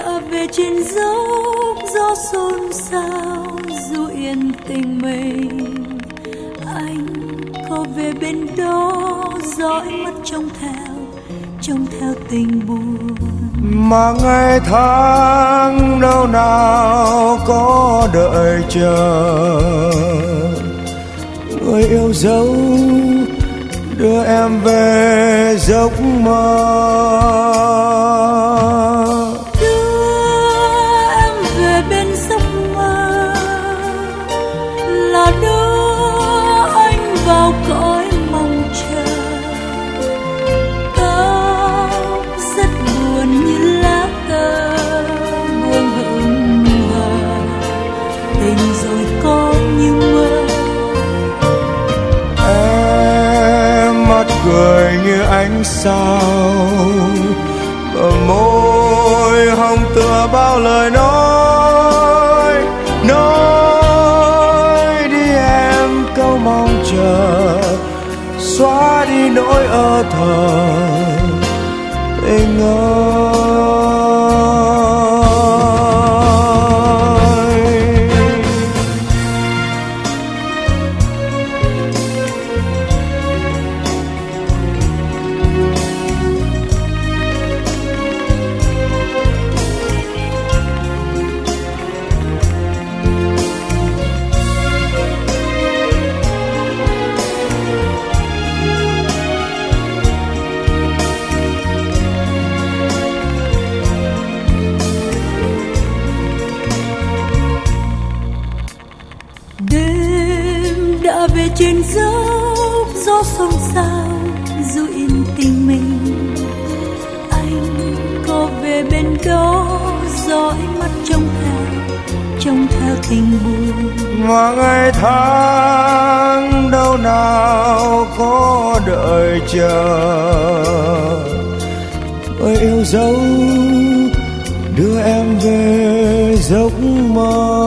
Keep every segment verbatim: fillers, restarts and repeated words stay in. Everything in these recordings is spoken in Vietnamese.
đã về trên dốc gió xôn xao dù yên tình mình. Anh có về bên đó dõi mắt trông theo, trông theo tình buồn. Mà ngày tháng đâu nào có đợi chờ, người yêu dấu đưa em về giấc mơ. Đưa em về bên giấc mơ là đưa anh vào cõi mong chờ. Tóc rất buồn như lá cờ buông hững hờ, tình rồi có như mơ. Em mắt cười như ánh sao, bờ môi hồng tựa bao lời nói. Nói đi em câu mong chờ, xóa đi nỗi ơ thờ tình ơi. Về trên dốc gió xôn xao dù yên tình mình. Anh có về bên đó dõi mắt trông theo, trông theo tình buồn. Mà ngày tháng đâu nào có đợi chờ, người yêu dấu đưa em về giấc mơ.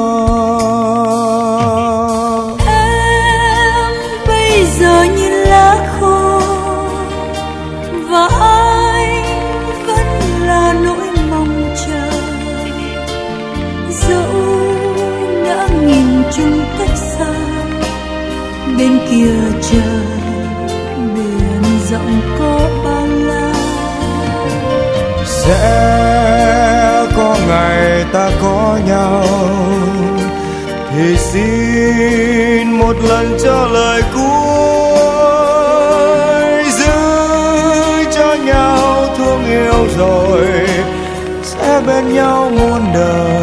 Giờ như lá khô và anh vẫn là nỗi mong chờ. Dẫu đã nghìn chung cách xa, bên kia trời biển rộng có bao la. Sẽ có ngày ta có nhau, thì xin một lần cho lời cuối, giữ cho nhau thương yêu rồi sẽ bên nhau muôn đời.